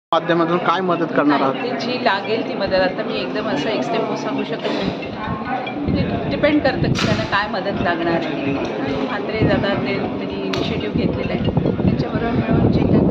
माध्यमातून काय मदत करणार आहात? नाही, जी लागेल ती मदत. आता मी एकदम असं एक्स्टेम्पो सांगू शकत नाही. ते डिपेंड करतं की त्यांना काय मदत लागणार आहे. म्हात्रे दादा त्यांनी इनिशिएटिव्ह घेतलेला आहे, त्यांच्याबरोबर मिळून जे